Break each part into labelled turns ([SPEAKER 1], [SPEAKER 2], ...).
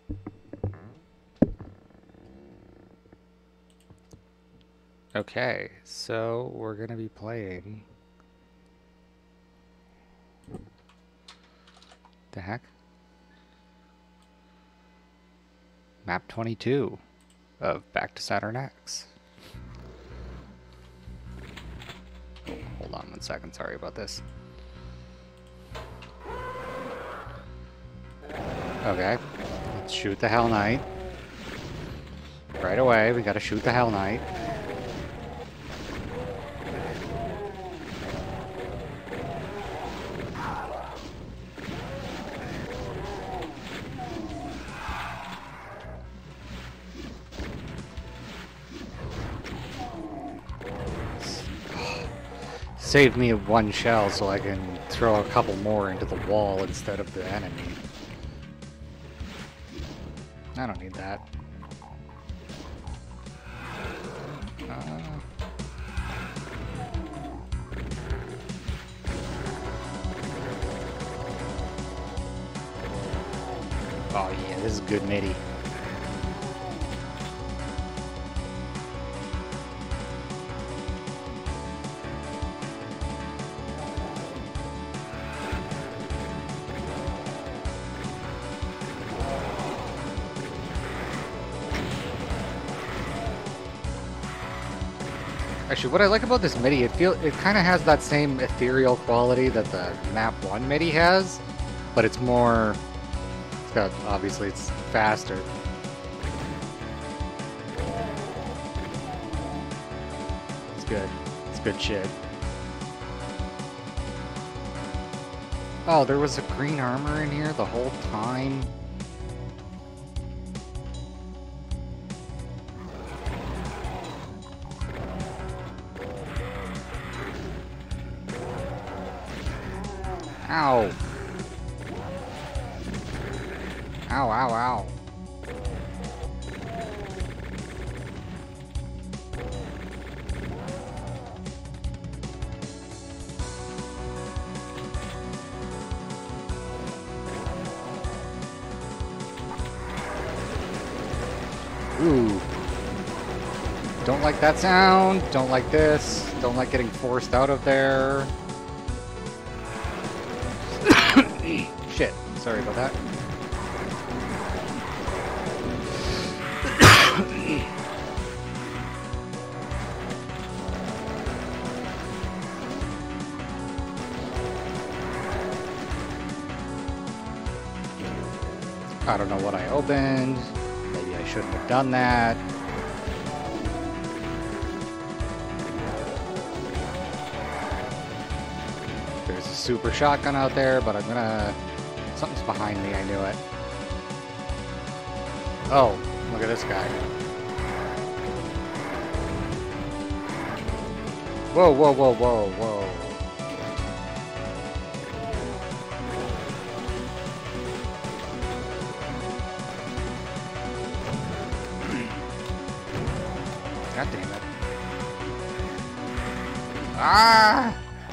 [SPEAKER 1] Okay, so we're gonna be playing. The heck? Map 22 of Back to Saturn X. Oh, hold on 1 second, sorry about this. Okay, let's shoot the Hell Knight. Right away, we gotta shoot the Hell Knight. Save me 1 shell so I can throw a couple more into the wall instead of the enemy. I don't need that. Oh yeah, this is good MIDI. Actually, what I like about this MIDI, it kind of has that same ethereal quality that the Map 1 MIDI has, but it's more, it's got, obviously it's faster. It's good. It's good shit. Oh, there was a green armor in here the whole time. Ow. Ow, ow, ow. Ooh. Don't like that sound. Don't like this. Don't like getting forced out of there. Shit. Sorry about that. I don't know what I opened. Maybe I shouldn't have done that. There's a super shotgun out there, but I'm gonna... Something's behind me, I knew it. Oh, look at this guy. Whoa, whoa, whoa, whoa, whoa. God damn it. Ah!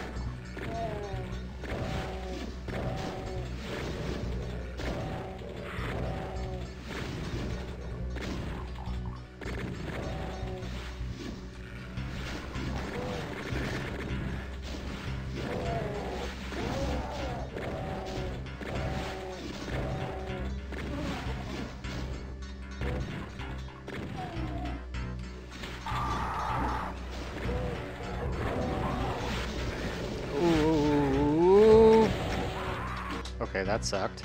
[SPEAKER 1] Ooh. Okay, that sucked.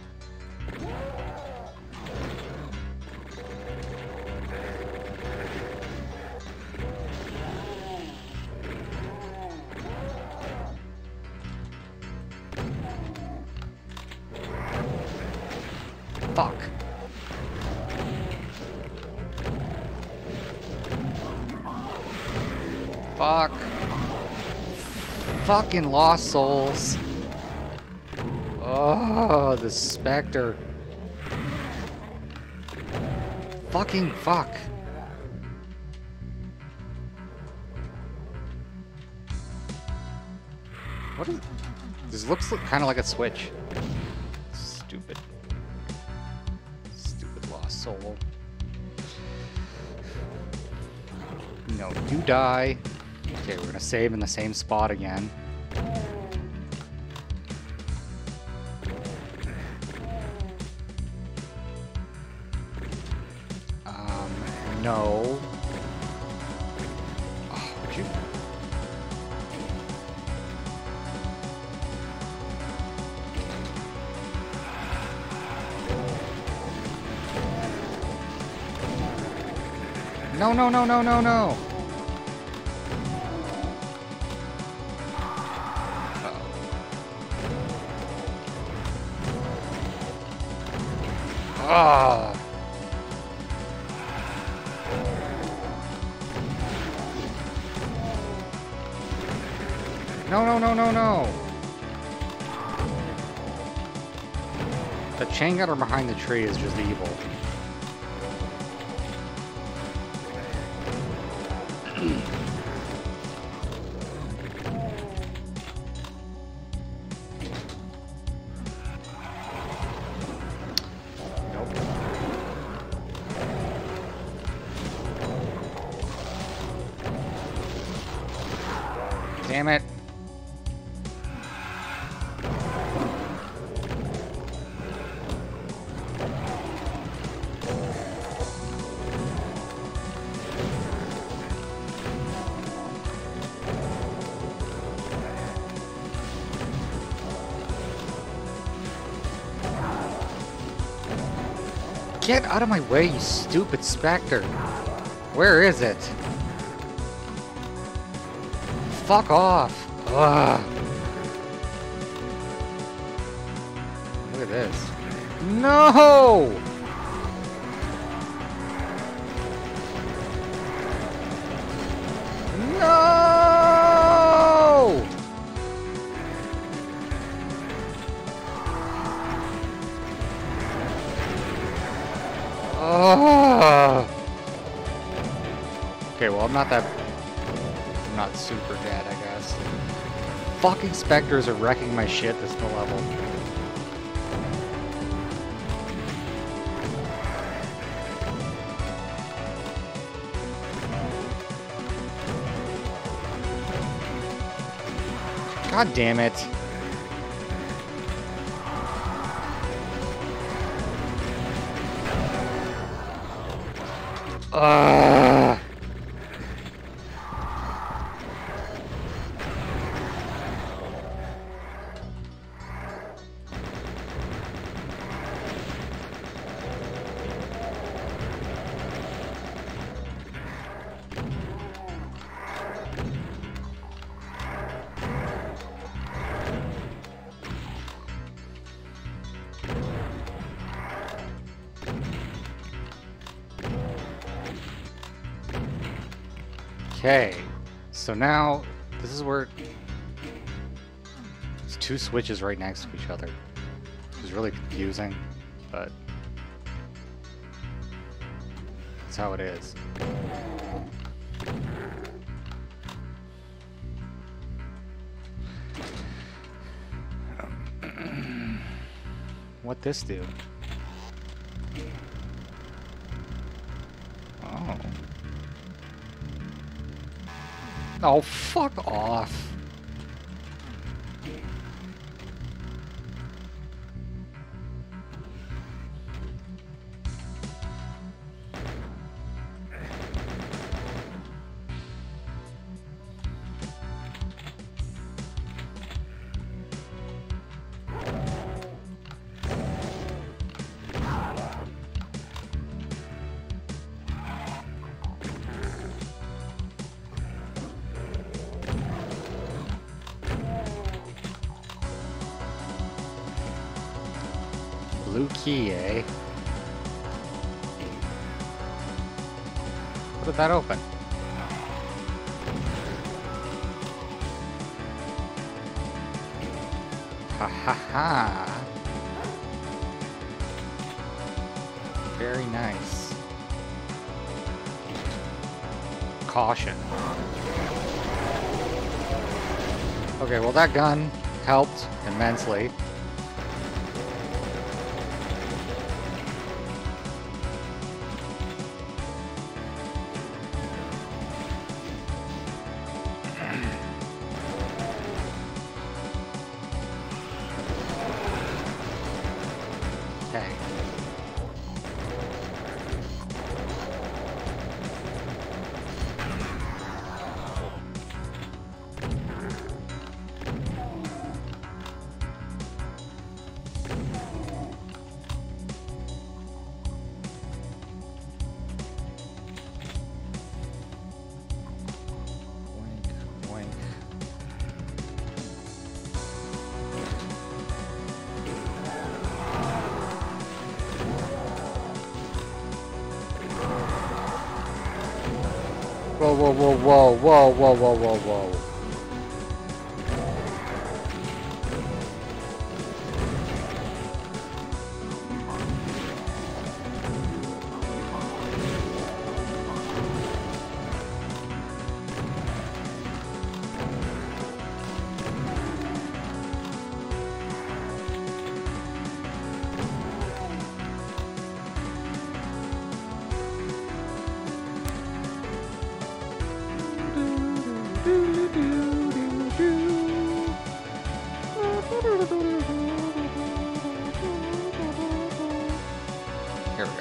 [SPEAKER 1] Fuck. Fuck. Fucking Lost Souls. Oh, the Spectre. Fucking fuck. What is... This looks kind of like a switch. Stupid. Stupid. soul. No, you die. Okay, we're gonna save in the same spot again. No. Oh, would you? No, no, no, no, no, no. Ah. No, no, no, no, no. The chain gunner behind the tree is just evil. Damn it. Get out of my way, you stupid Spectre. Where is it? Fuck off. Ugh. Look at this. No! No! Oh. Okay, well, I'm not super dead, I guess. Fucking specters are wrecking my shit this level. God damn it. Okay, so now this is where there's two switches right next to each other. It's really confusing, but that's how it is. What'd this do? Oh. Oh, fuck off. Blue key, eh? What did that open? Ha ha ha! Very nice. Caution. Okay, well that gun helped immensely. Okay. Whoa, whoa, whoa, whoa, whoa, whoa, whoa, whoa, whoa. Here we go.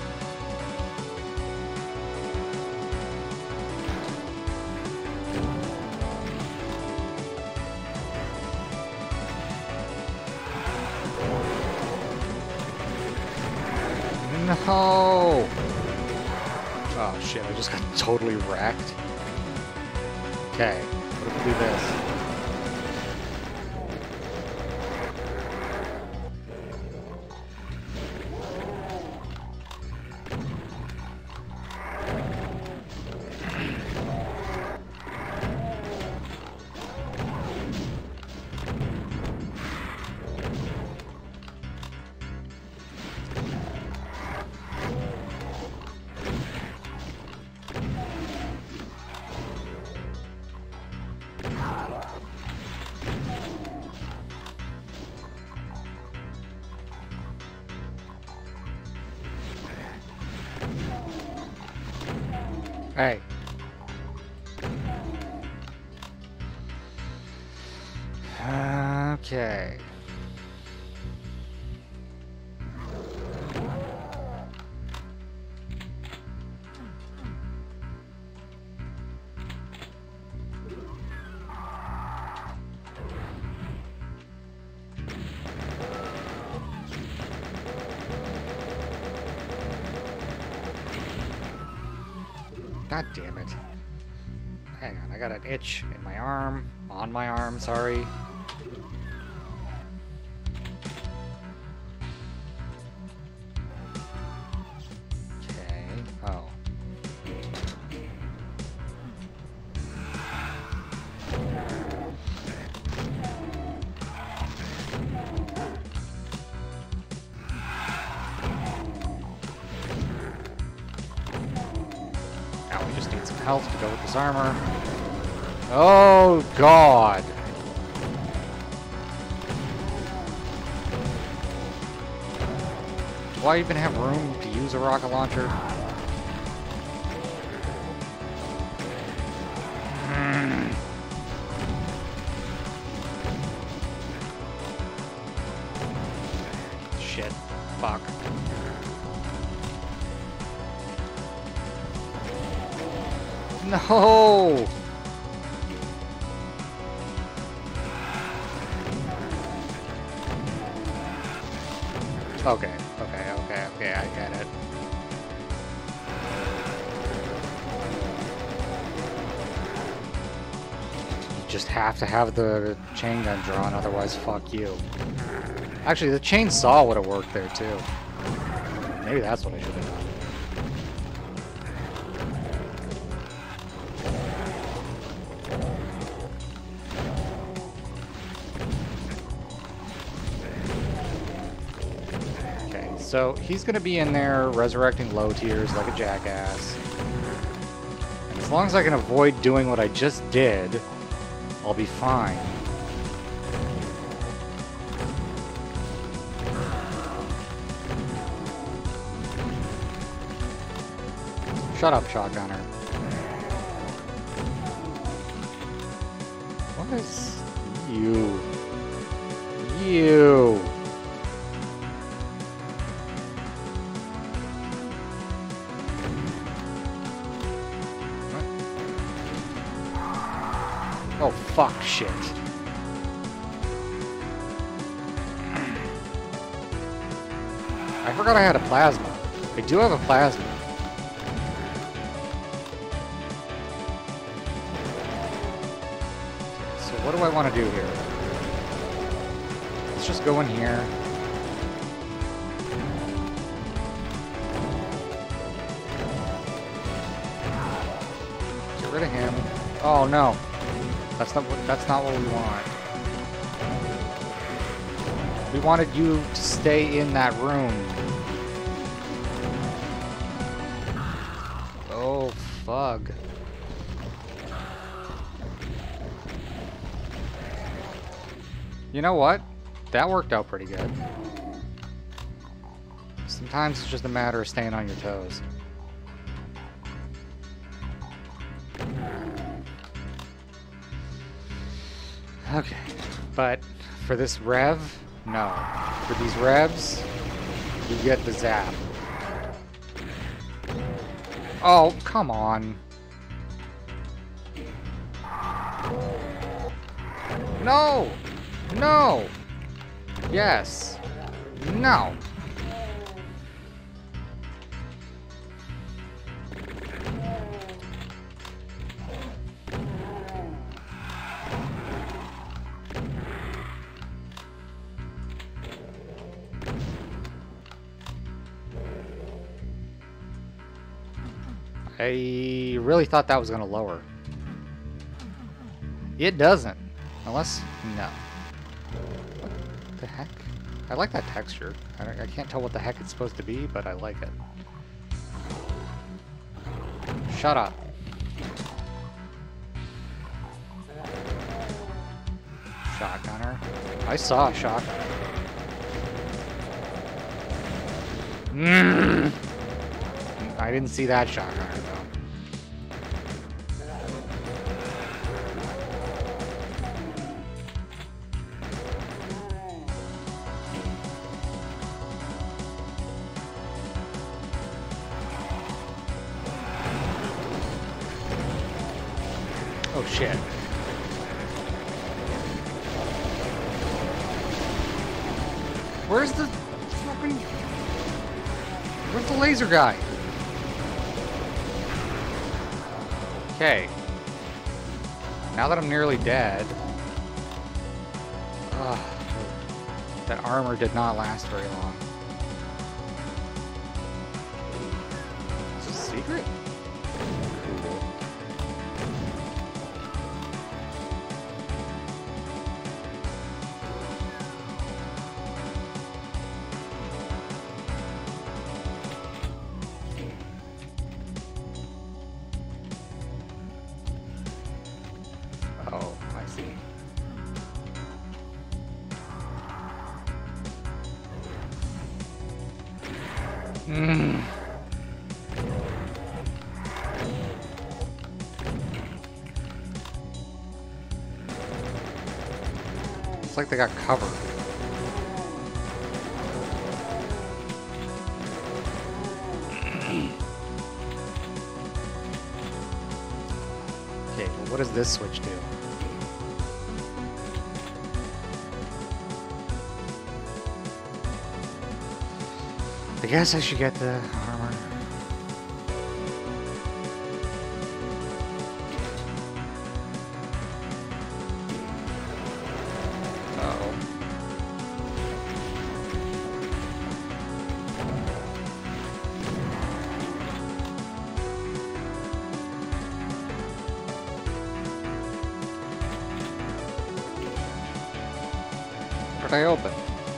[SPEAKER 1] No! Oh shit, I just got totally wrecked. Okay, what if we do this? Hey. Okay. God damn it. Hang on, I got an itch in my arm. On my arm, sorry. Okay. Oh. Now we just need some health to go with this armor. Oh, God. Do I even have room to use a rocket launcher? Shit. Fuck. No! Okay, I get it. You just have to have the chain gun drawn, otherwise fuck you. Actually, the chainsaw would have worked there too. Maybe that's what I should have done. So he's going to be in there resurrecting low tiers like a jackass. And as long as I can avoid doing what I just did, I'll be fine. Shut up, shotgunner. What is you? You. Oh, fuck, shit. I forgot I had a plasma. I do have a plasma. So what do I want to do here? Let's just go in here. Get rid of him. Oh no. That's not what we want. We wanted you to stay in that room. Oh, fuck. You know what? That worked out pretty good. Sometimes it's just a matter of staying on your toes. Okay, but for this rev, no. For these revs, you get the zap. Oh, come on. No! No! Yes. No! I really thought that was going to lower. It doesn't. Unless... no. What the heck? I like that texture. I can't tell what the heck it's supposed to be, but I like it. Shut up. Shotgunner. I saw a shotgunner. I didn't see that shotgunner, though. Oh, shit. Where's the fucking... where's the laser guy? Okay. Now that I'm nearly dead... that armor did not last very long. Is this a secret? Cool. Oh, I see. It's like they got covered. Okay, well, what does this switch do? I guess I should get the armor. Uh-oh. What did I open?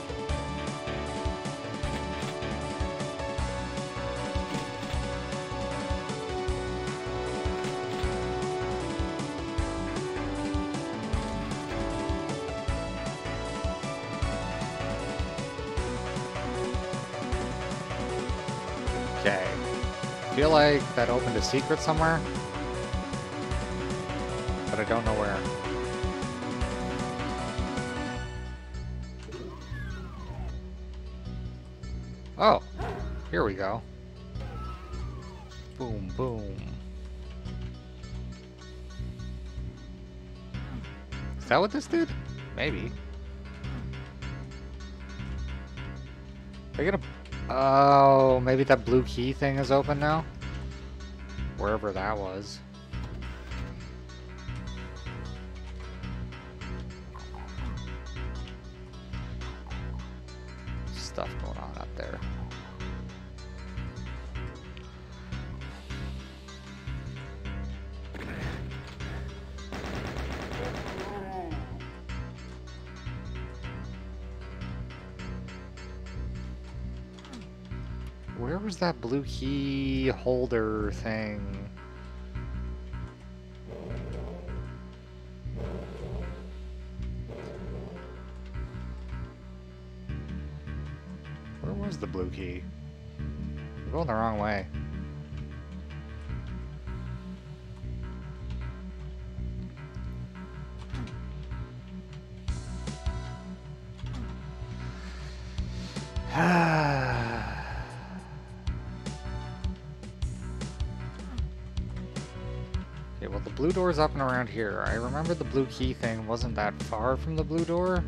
[SPEAKER 1] Okay. I feel like that opened a secret somewhere, but I don't know where. Oh, here we go. Boom, boom. Is that what this did? Maybe. I get a... Oh, maybe that blue key thing is open now? Wherever that was. Stuff going on up there. Where was that blue key holder thing? Where was the blue key? We're going the wrong way. Okay, well the blue door's up and around here. I remember the blue key thing wasn't that far from the blue door.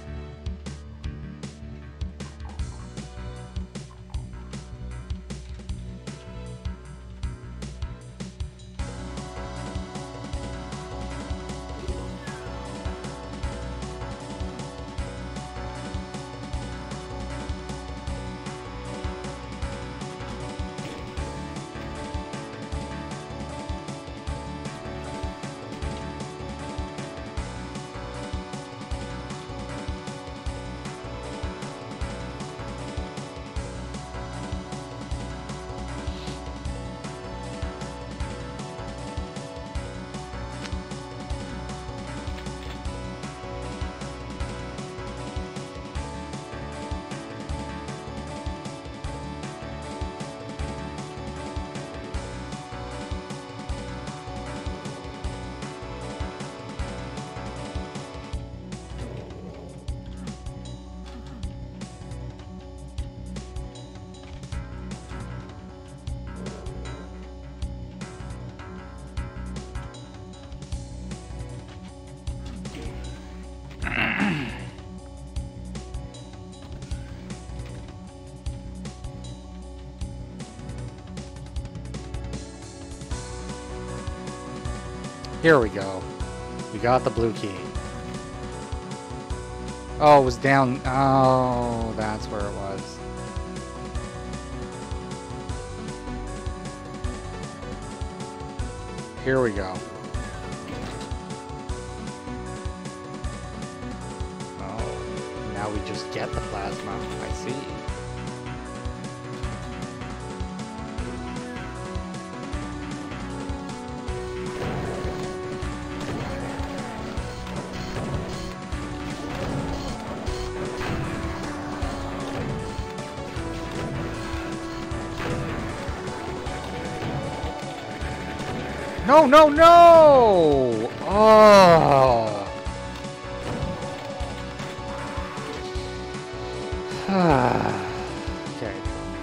[SPEAKER 1] Here we go. We got the blue key. Oh, it was down. Oh, that's where it was. Here we go. Oh, now we just get the plasma. I see. No, no, no! Oh. Okay.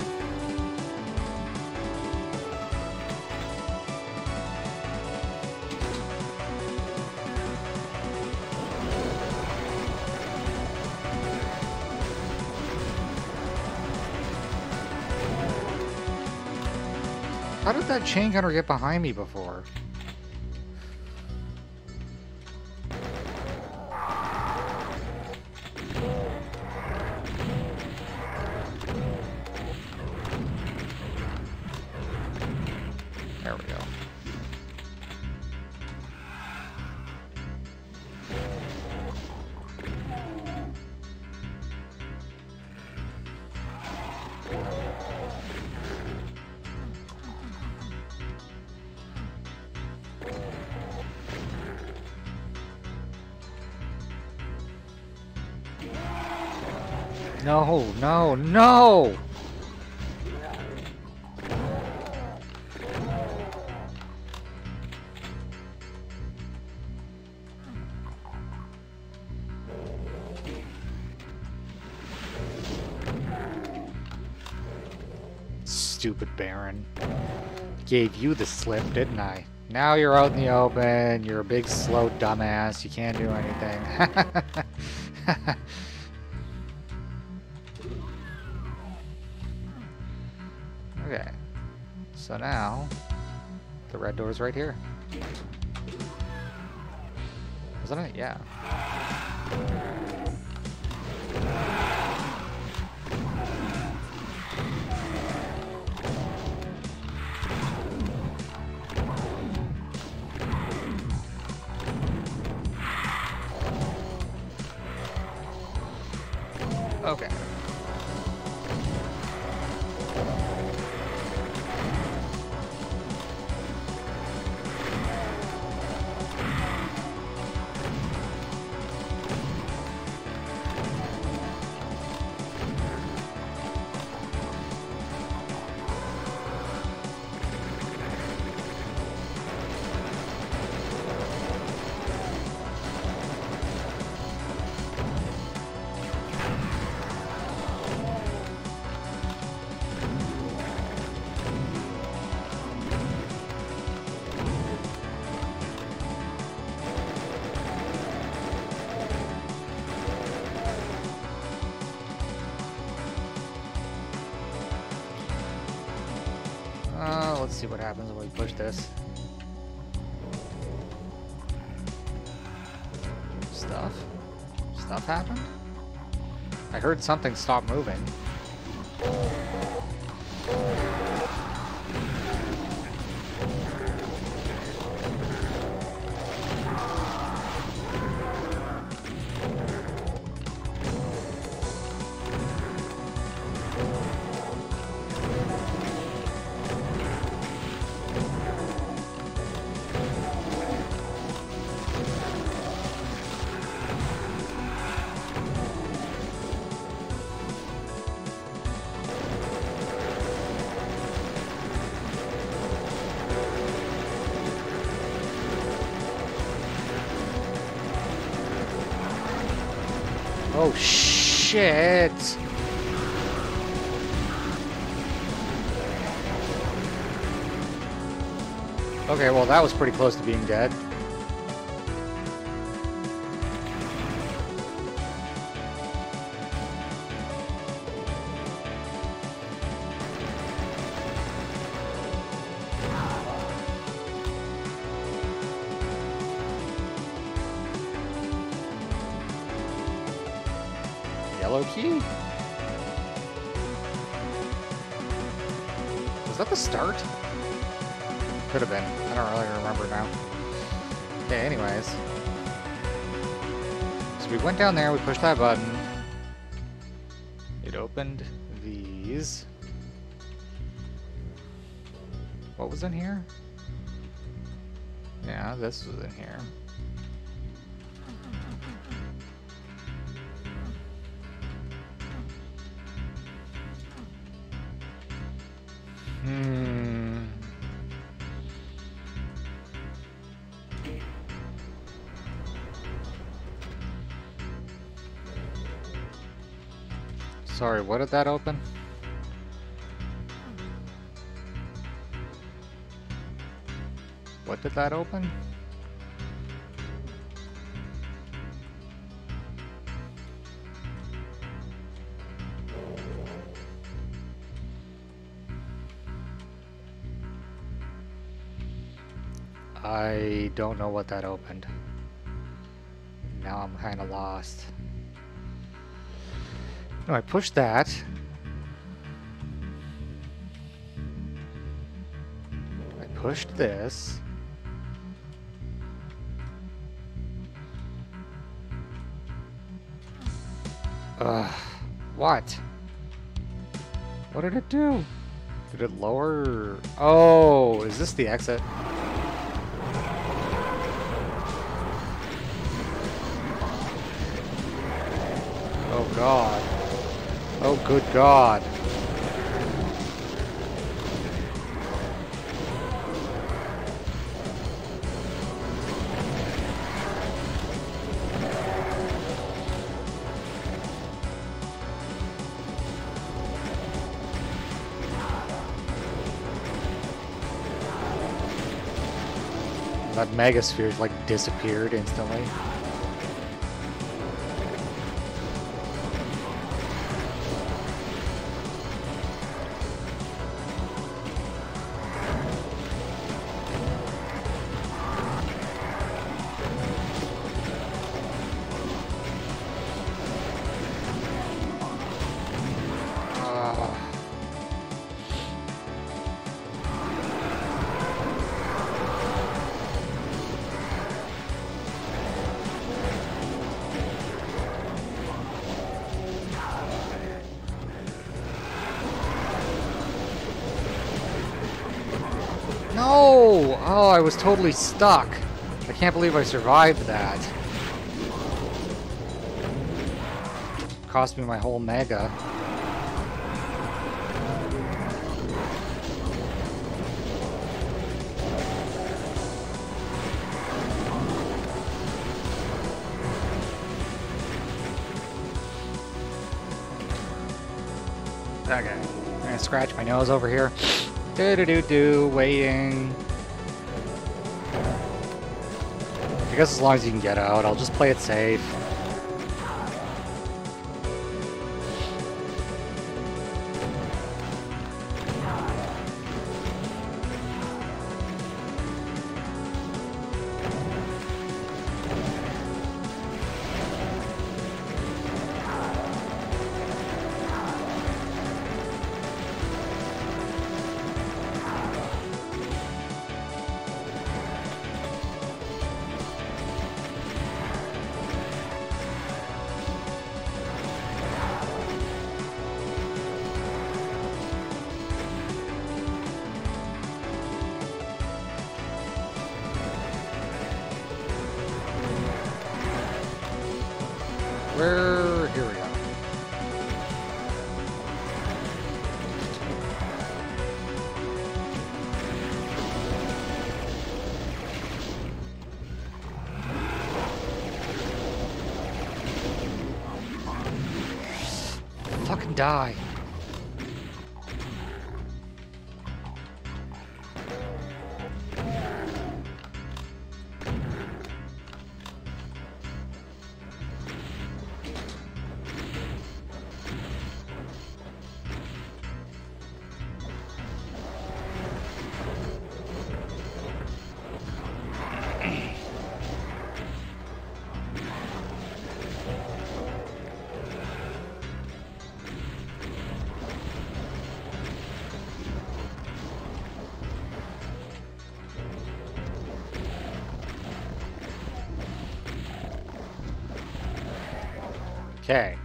[SPEAKER 1] How did that chain gunner get behind me before? There we go. No, no, no! Stupid Baron. Gave you the slip, didn't I? Now you're out in the open. You're a big, slow dumbass. You can't do anything. Okay. So now, the red door's right here. Wasn't it? Yeah. Okay. Let's see what happens when we push this. Stuff happened? I heard something stop moving. Oh shit! Okay, well that was pretty close to being dead. Yellow key? Was that the start? Could have been. I don't really remember now. Okay, anyways. So we went down there, we pushed that button. It opened these. What was in here? Yeah, this was in here. Sorry, what did that open? What did that open? I don't know what that opened. Now I'm kind of lost. No, I pushed that. I pushed this. What? What did it do? Did it lower? Oh, is this the exit? Oh God. Oh, good God. that Mega Sphere like disappeared instantly. No! Oh, I was totally stuck. I can't believe I survived that. Cost me my whole Mega. Okay, I'm gonna scratch my nose over here. Do-do-do-do, waiting. I guess as long as you can get out, I'll just play it safe. Here we go. Fucking die. Okay.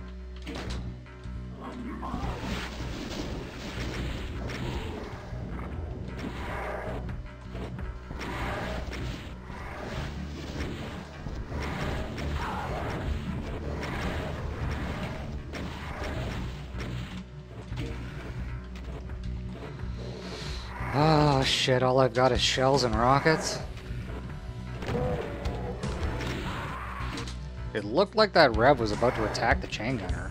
[SPEAKER 1] Oh shit, all I've got is shells and rockets. It looked like that Rev was about to attack the chain gunner.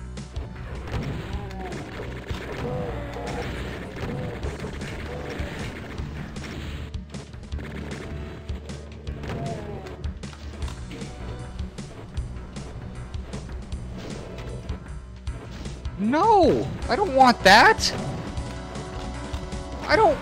[SPEAKER 1] No! I don't want that! I don't...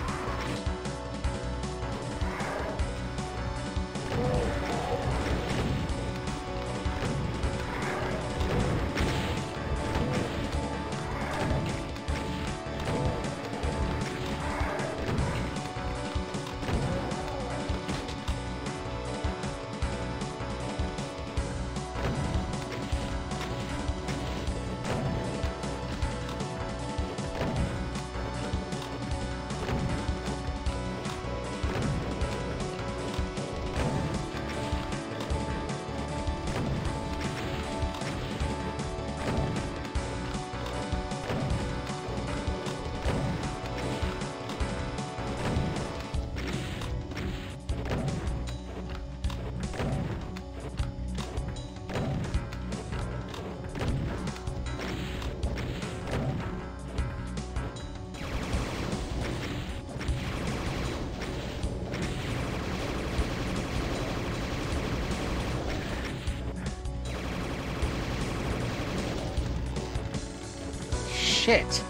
[SPEAKER 1] shit.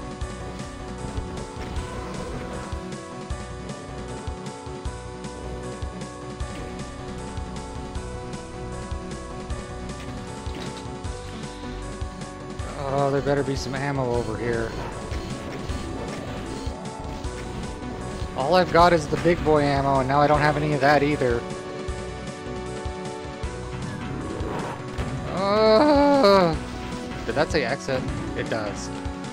[SPEAKER 1] Oh, there better be some ammo over here. All I've got is the big boy ammo, and now I don't have any of that either. Did that say exit? It does.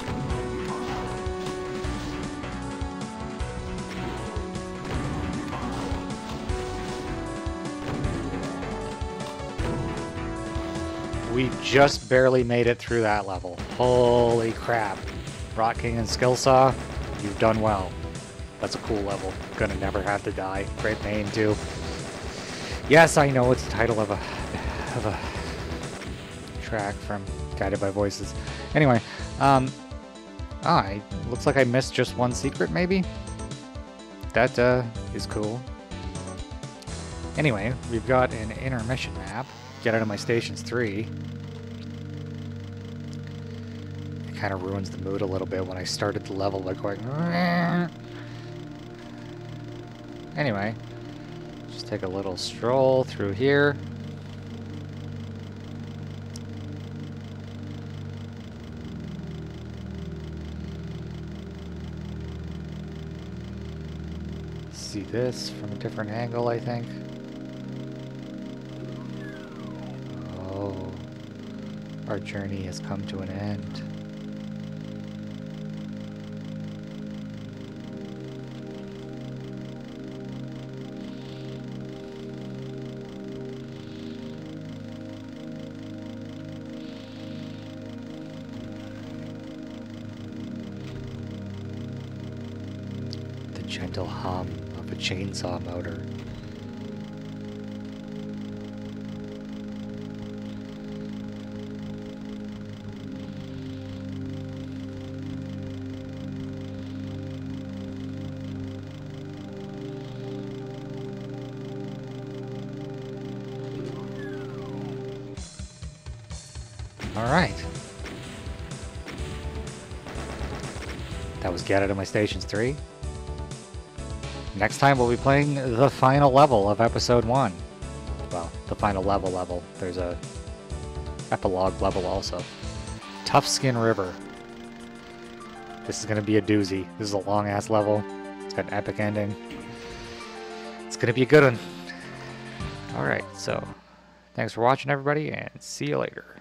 [SPEAKER 1] We just barely made it through that level. Holy crap. Rock King and Skillsaw, you've done well. That's a cool level. Gonna never have to die. Great name too. Yes, I know it's the title of a track from Guided by Voices. Anyway, looks like I missed just one secret maybe? That is cool. Anyway, we've got an intermission map. Get out of my stations 3. It kind of ruins the mood a little bit when I started the level by going. Anyway, just take a little stroll through here. See this from a different angle, I think. Oh, our journey has come to an end. The gentle hum of a chainsaw motor. All right. That was Get Out of My Stations 3. Next time we'll be playing the final level of episode 1. Well, the final level. There's a epilogue level also. Tough Skin River. This is going to be a doozy. This is a long-ass level. It's got an epic ending. It's going to be a good one. Alright, so thanks for watching, everybody, and see you later.